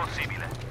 possibile.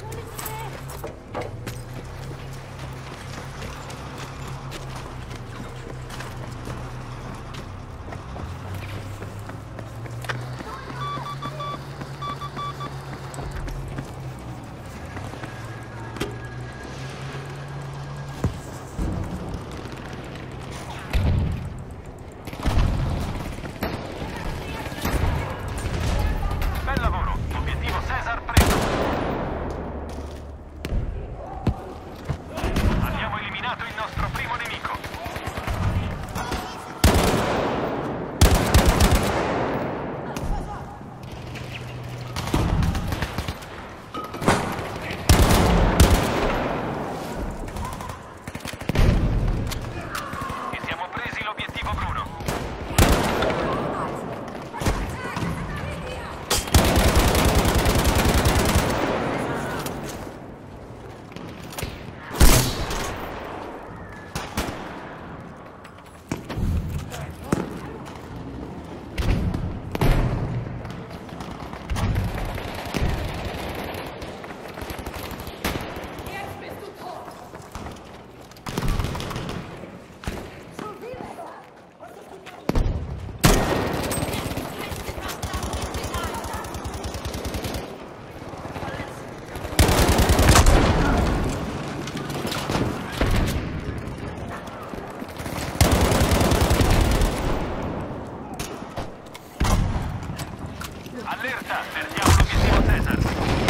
Allerta, perdiamo l'obiettivo Cesar.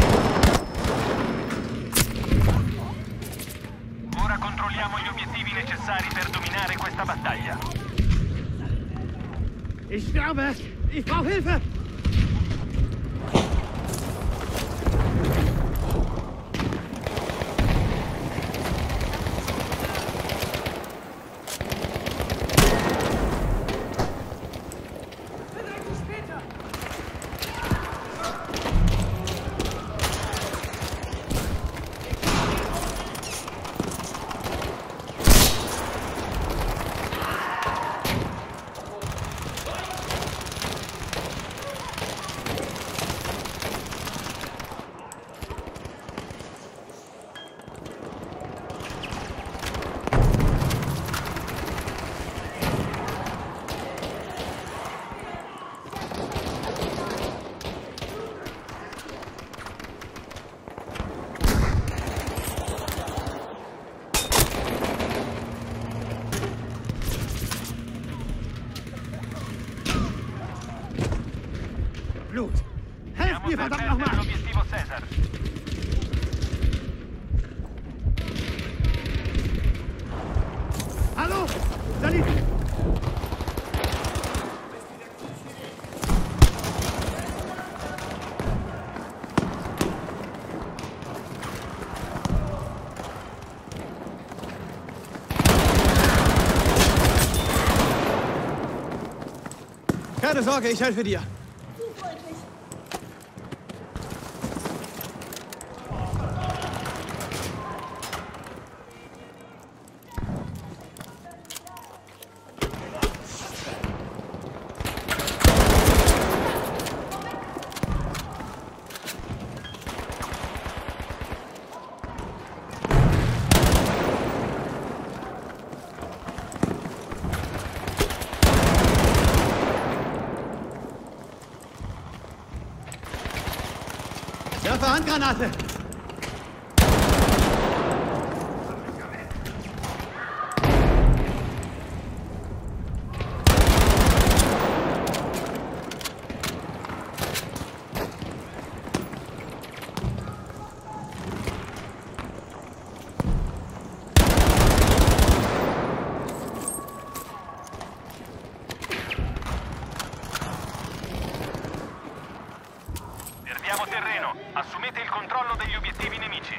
Ora controlliamo gli obiettivi necessari per dominare questa battaglia. Ich sterbe! Ich brauche Hilfe! Blut! Helft mir, verdammt nochmal! L'obiettivo Cesar. Hallo? Da liegt... Keine Sorge, ich helfe dir. Werfe Handgranate! Perdiamo terreno. Assumete il controllo degli obiettivi nemici.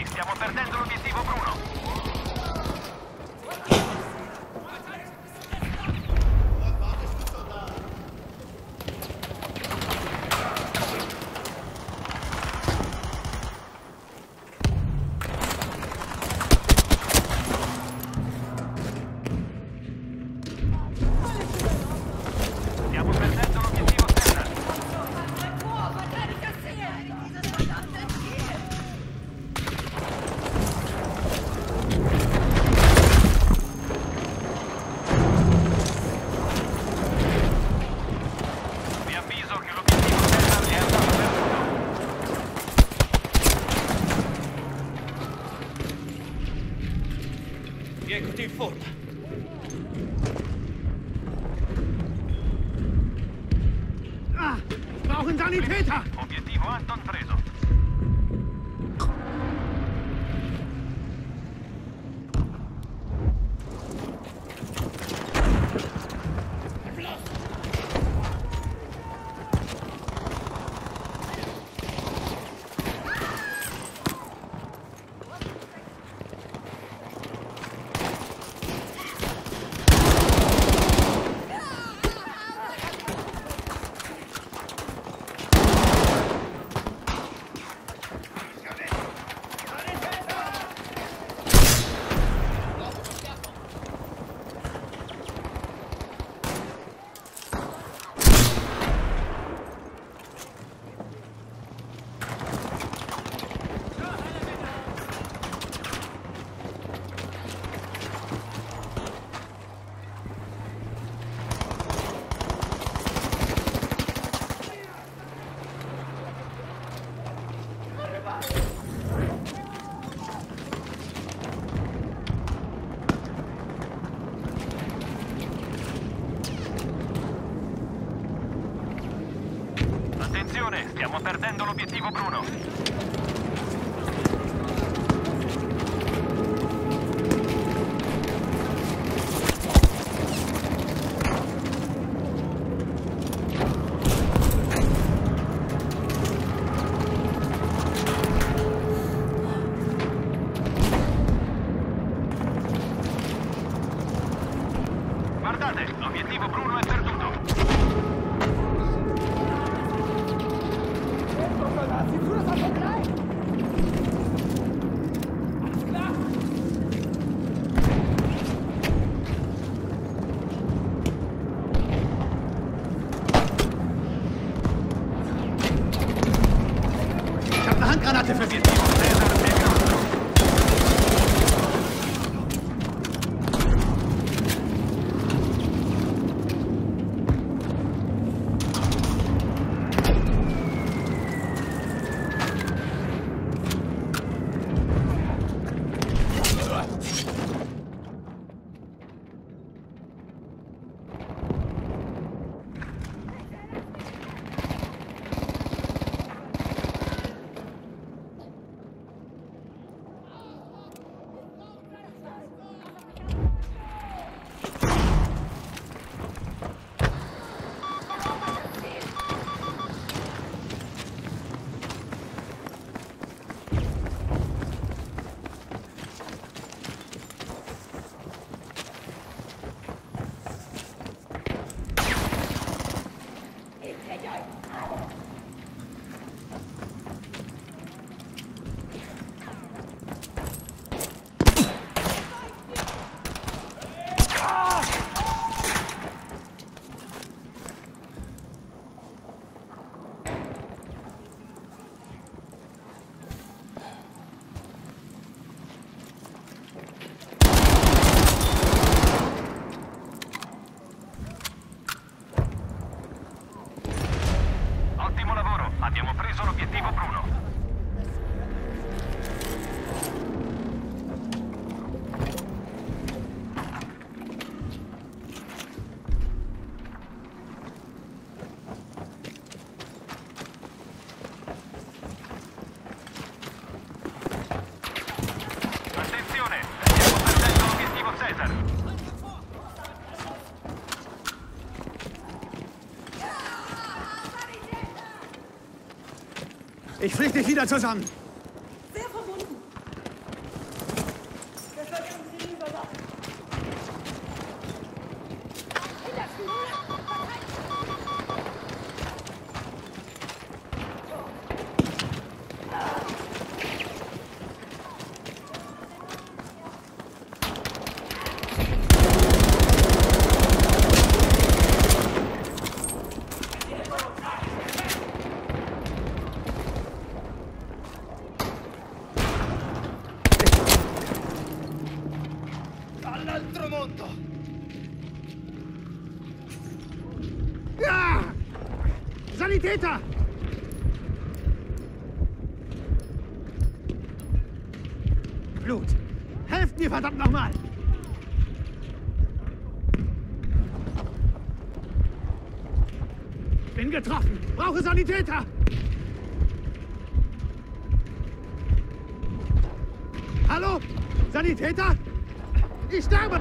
Attenzione, stiamo perdendo l'obiettivo Bruno. Stiamo perdendo l'obiettivo Cesar. Vi avviso che l'obiettivo Cesar è andato perduto. Piegoti in forma. Ah, wir brauchen Sanitäter! Obiettivo Anton preso. Attenzione, stiamo perdendo l'obiettivo Bruno. Guardate, l'obiettivo Bruno è perduto. Ich habe eine Handgranate für Sie! Obiettivo Cesar è nostro. Ottimo lavoro, abbiamo preso l'obiettivo Bruno. Attenzione, stiamo perdendo l'obiettivo Cesar. Ich flieg dich wieder zusammen! Sehr verbunden. Maledetto! Ah! Sanitäter! Blut! Helft mir, verdammt nochmal! Bin getroffen! Brauche Sanitäter! Hallo? Sanitäter? Ich sterbe!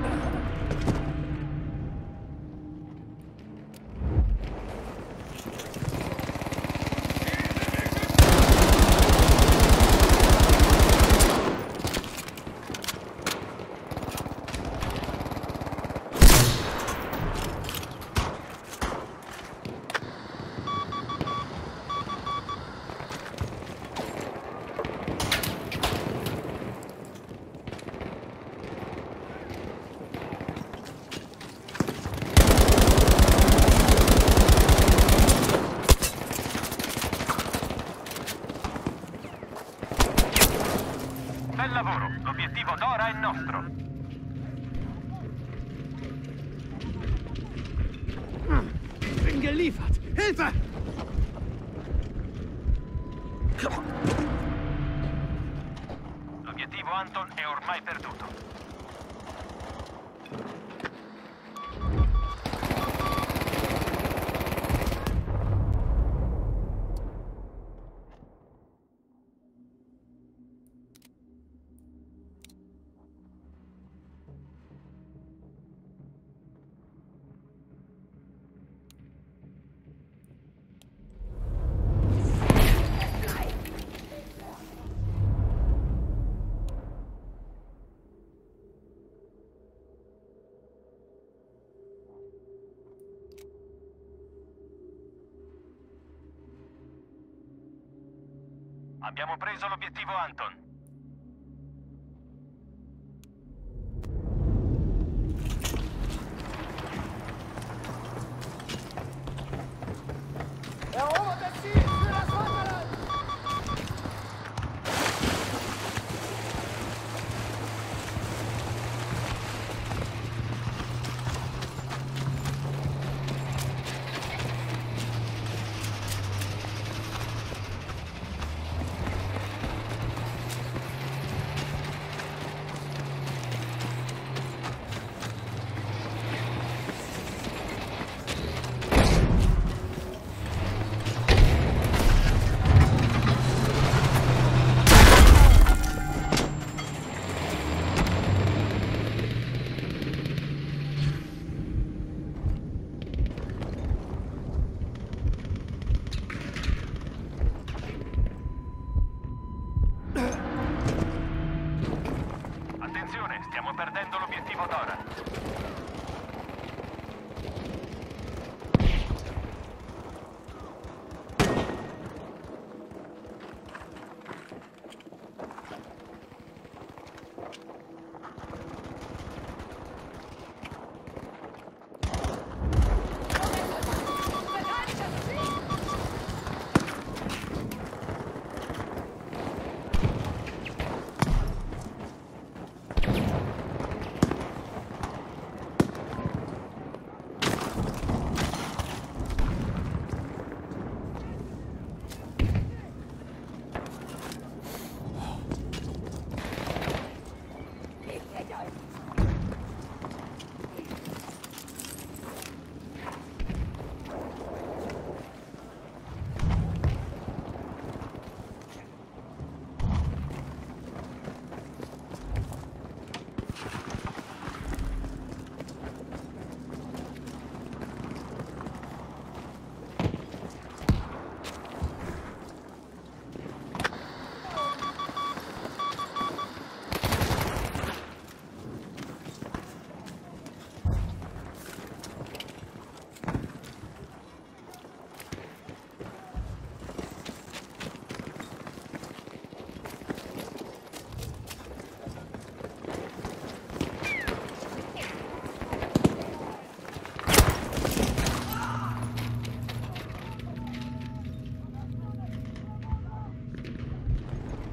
Bel lavoro, l'obiettivo Dora è nostro. Bin geliefert! Hilfe! L'obiettivo Anton è ormai perduto. Abbiamo preso l'obiettivo Anton. Erobert das Ziel für das Vaterland! Attenzione, stiamo perdendo l'obiettivo Dora.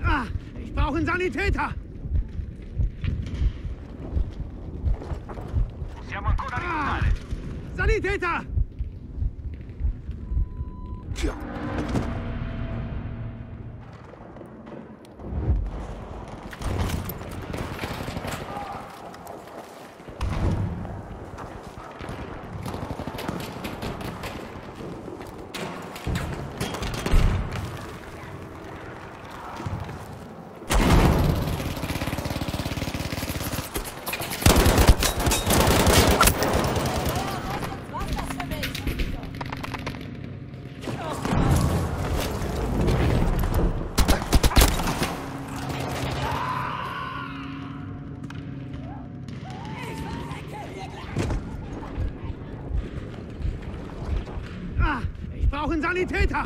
Ich brauche einen Sanitäter! Sanitäter! Ich brauche einen Sanitäter!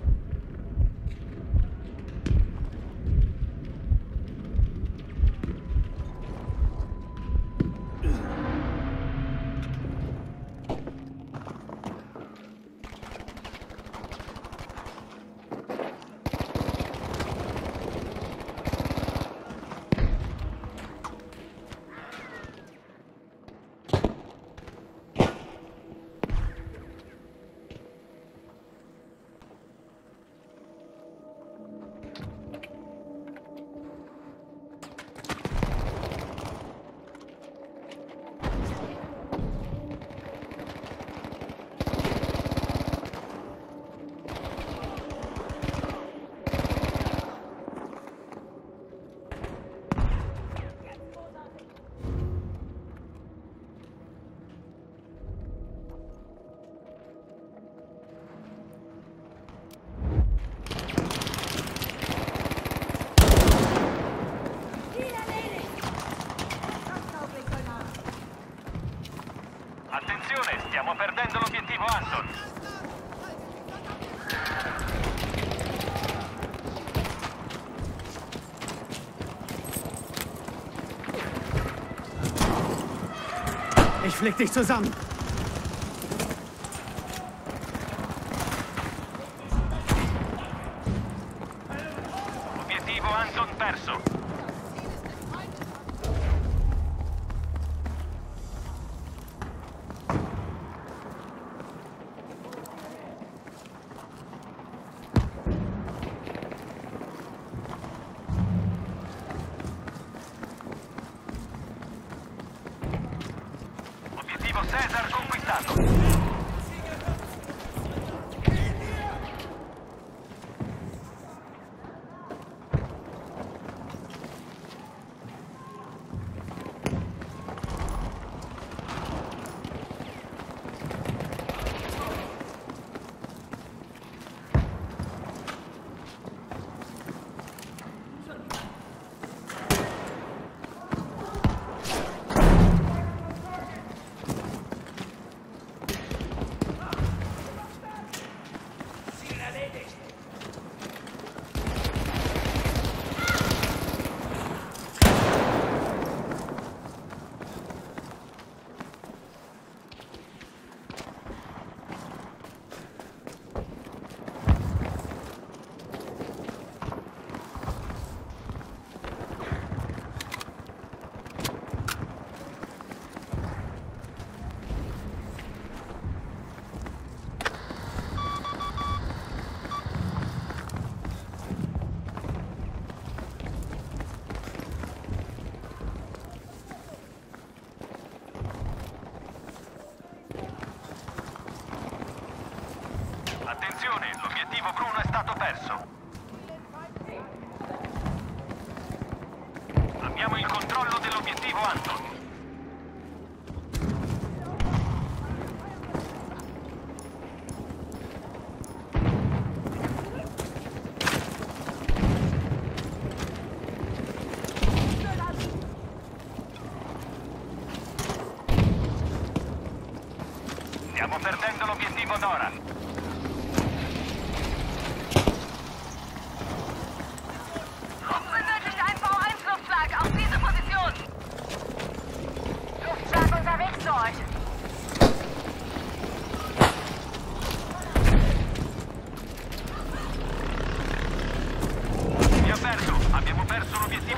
Attenzione, stiamo perdendo l'obiettivo Anton. Ich flick dich zusammen! Obiettivo Anton perso. Obiettivo Cesar conquistato. Attenzione, l'obiettivo Bruno è stato perso. Abbiamo il controllo dell'obiettivo Anton. Stiamo perdendo l'obiettivo Dora. Abbiamo perso l'obiettivo.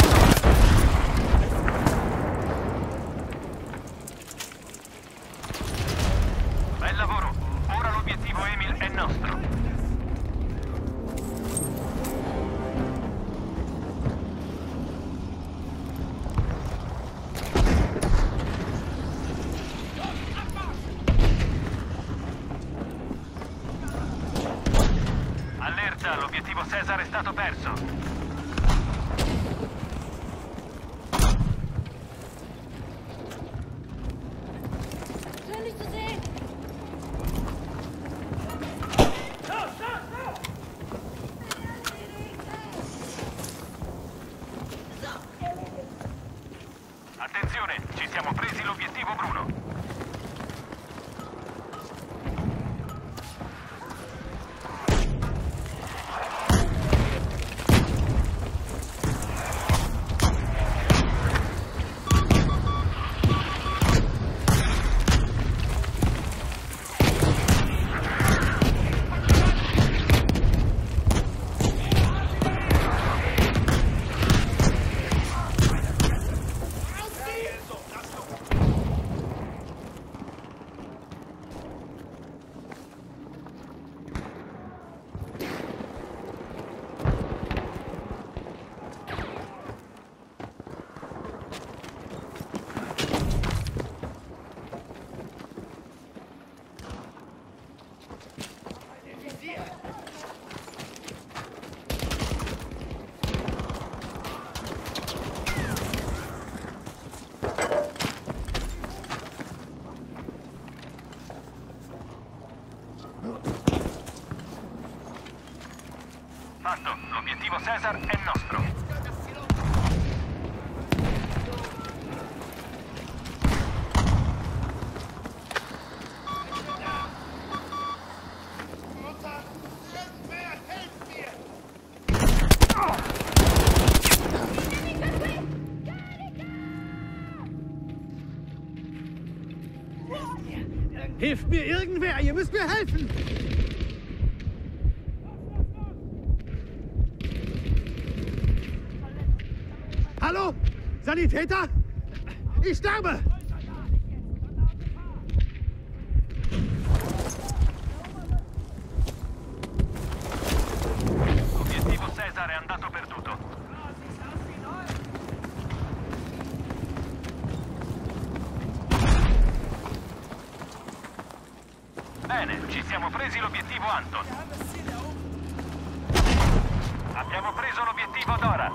Caesar è stato perso. Schön, dich zu sehen. Attenzione, ci siamo presi l'obiettivo Bruno. Fatto, l'obiettivo Caesar è nostro. Hilft mir irgendwer! Ihr müsst mir helfen! Hallo? Sanitäter? Ich sterbe! L'obiettivo Caesar è andato perduto. Bene, ci siamo presi l'obiettivo Anton. Abbiamo preso l'obiettivo Dora.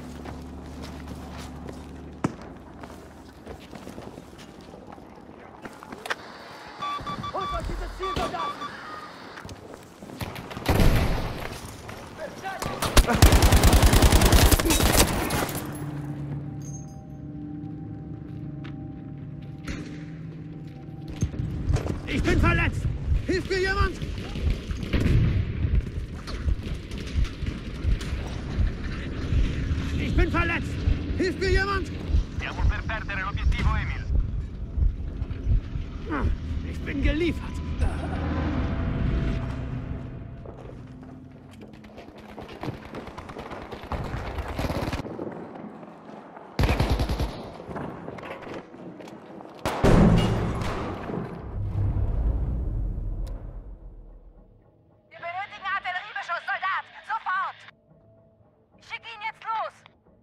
Holt euch dieses Zielsoldaten! Ich bin verletzt! Hilft mir jemand? Ich bin verletzt! Hilft mir jemand? Stiamo per perdere l'obiettivo Emil. Ich bin geliefert! Wir benötigen Artilleriebeschuss, Soldat! Sofort! Schick ihn jetzt los!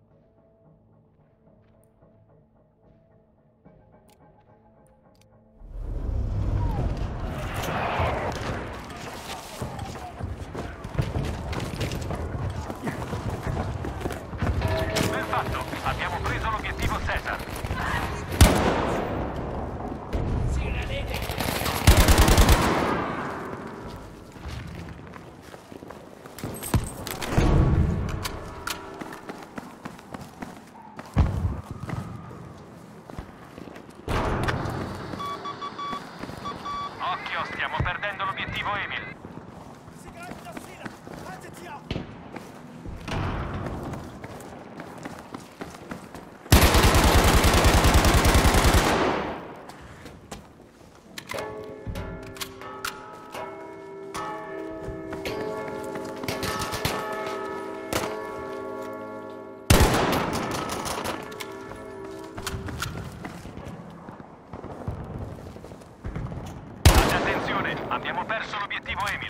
Ben fatto, abbiamo preso l'obiettivo Caesar. Occhio, stiamo perdendo l'obiettivo Emil. Sie greifen das Ziel an! Haltet sie auf! Attenzione, abbiamo perso l'obiettivo Emil.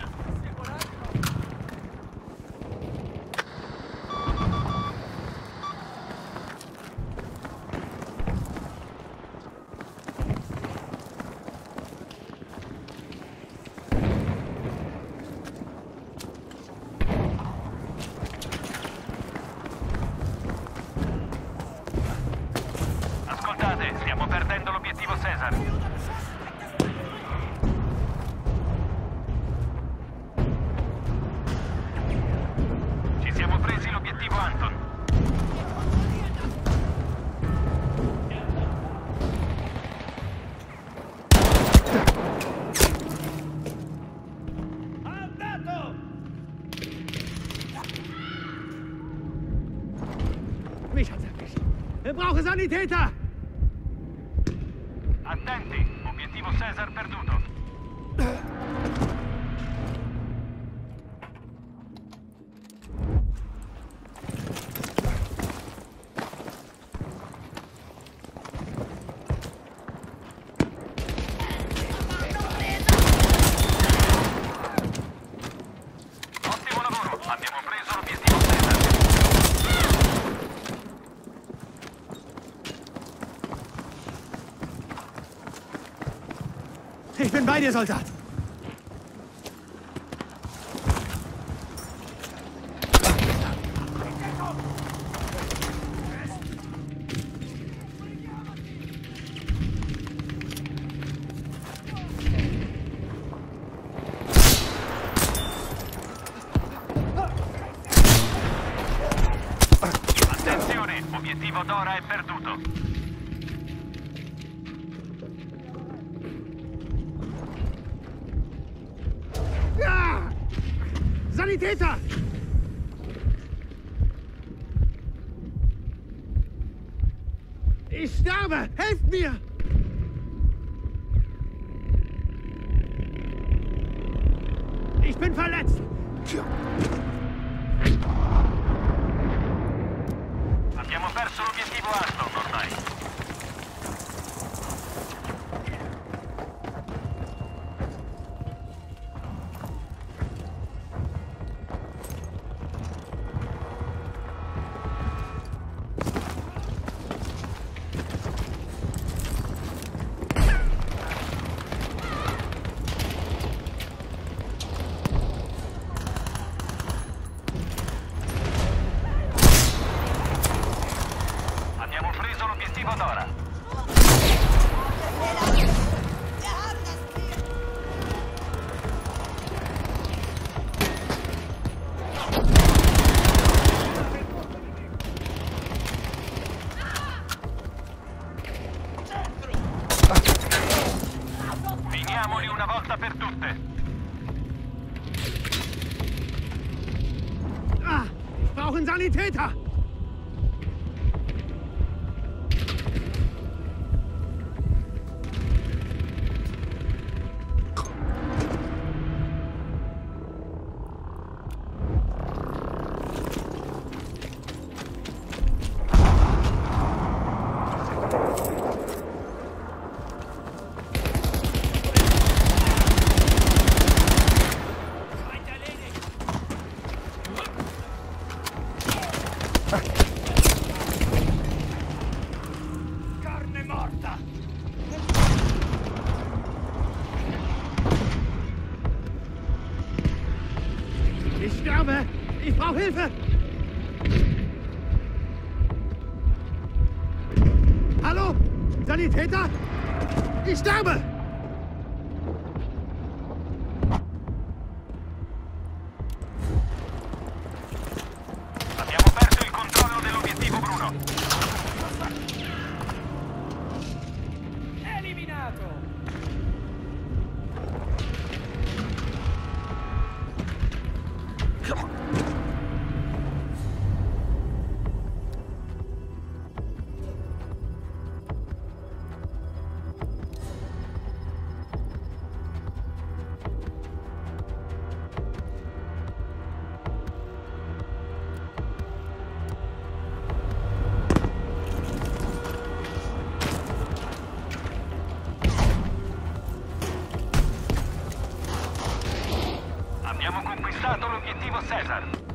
Ich brauche Sanitäter! Attenti, obiettivo Caesar perduto. Ottimo lavoro, abbiamo preso l'obiettivo Caesar. Ich bin bei dir, Soldat! Attenzione, obiettivo Dora è perduto. Ja! Sanitäter! Ich sterbe! Helft mir! Ich bin verletzt! Abbiamo perso l'obiettivo Aston ormai. Abbiamo preso l'obiettivo Dora. Finiamoli una volta per tutte. Ah, ich brauche einen Sanitäter! Carne morta! Ich sterbe! Ich brauche Hilfe! Hallo? Sanitäter? Ich sterbe! Abbiamo perso il controllo dell'obiettivo Bruno. Eliminato! Abbiamo conquistato l'obiettivo Caesar.